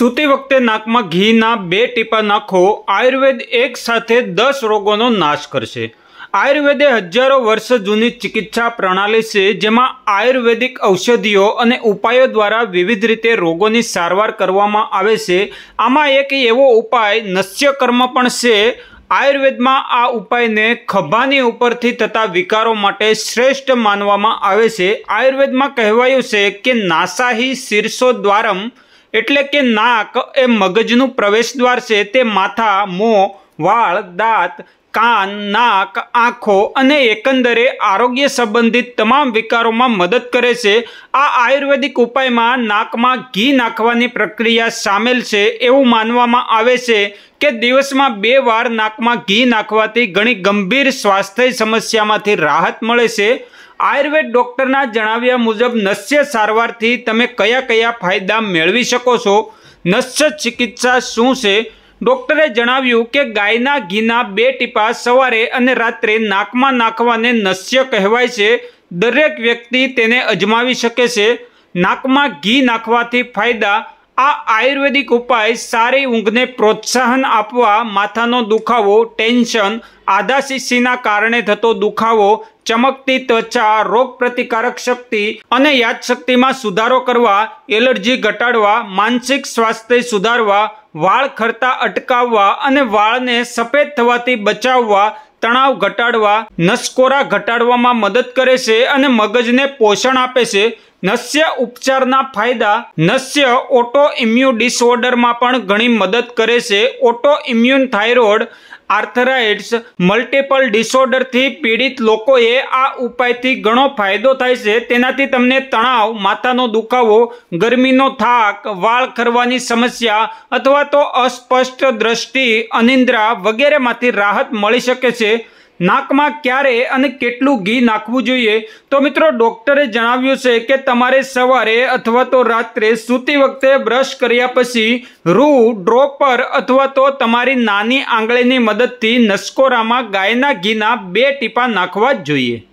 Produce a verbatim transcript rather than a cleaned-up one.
सूती वखते नाक में घी ना बे टीपा नाखो। आयुर्वेद एक साथे दस रोगों नो नाश करशे। आयुर्वेदे हजारों वर्ष जूनी चिकित्सा प्रणाली से जेमां आयुर्वेदिक औषधिओ अने उपायों द्वारा विविध रीते रोगोनी सारवार करवामां आवे छे। आमां एक एवो उपाय नस्यकर्म पण छे। आयुर्वेद में आ उपाय ने खभानी उपरथी थता विकारों माटे श्रेष्ठ मानवामां आवे छे। आयुर्वेद में कहेवायुं छे के नासाही शीर्षोद्वारम एटले के नाक ए मगजनु प्रवेशद्वार छे। ते माथा, मों, वाळ, दांत, कान, नाक, आँखों अने एकंदरे आरोग्य संबंधित तमाम विकारों में मदद करे छे। आ आयुर्वेदिक उपाय में नाक में घी नाखवानी प्रक्रिया शामिल छे। एवुं मानवामां आवे छे के दिवस में बे वार नाक में घी नाखवाथी घणी गंभीर स्वास्थ्य समस्यामांथी राहत मळे छे। आयुर्वेद डॉक्टरना जणाव्या मुजब नस्य सारवारथी तमे कया कया फायदा मेळवी शको छो। नस्य चिकित्सा शुं छे? डॉक्टरे जणाव्युं के गायना घीना बे टीपा सवारे अने रात्रे नाकमां नाखवाने नस्य कहेवाय छे। दरेक व्यक्ति तेने अजमावी शके छे। नाकमां घी नाखवाथी फायदा। आ आयुर्वेदिक उपाय सारी ऊंघने प्रोत्साहन आपवा, माथानो दुखावो, टेन्शन, आधाशीशीना कारणे थतो दुखावो, चमकती त्वचा, रोग प्रतिकारक शक्ति अने यादशक्ति में सुधारो करवा, एलर्जी घटाडवा, मानसिक स्वास्थ्य सुधारवा, वाळ खरता अटकाववा अने वाळने सफेद थवाथी बचाववा, तणाव घटाडवा, नसकोरा घटाडवामां मदद करे छे अने मगजने पोषण आपे छे। नस्य उपचारना फायदा। नस्य ऑटो इम्यून डिसऑर्डर में पण घणी मदद करे छे। Auto immune thyroid, arthritis, multiple disorder थी पीड़ित लोकोए आ उपाय थी घणो फायदो थाय छे। तेनाथी तमने तणाव, माथानो दुखावो, गरमीनो थाक, वाळ खरवानी समस्या अथवा तो अस्पष्ट दृष्टि, अनिद्रा वगैरे मांथी राहत मळी शके छे। नाक में क्यारे अने केटलुं घी नाखवुं जोईए? तो मित्रों, डॉक्टरे जणाव्युं छे के तमारे सवारे अथवा तो रात्रे सूती वखते ब्रश कर्या पछी रूं, ड्रोपर अथवा तो तमारी नानी आंगळीनी मददथी नसकोरामां गायना घीना बे टीपा नाखवा ज जोईए।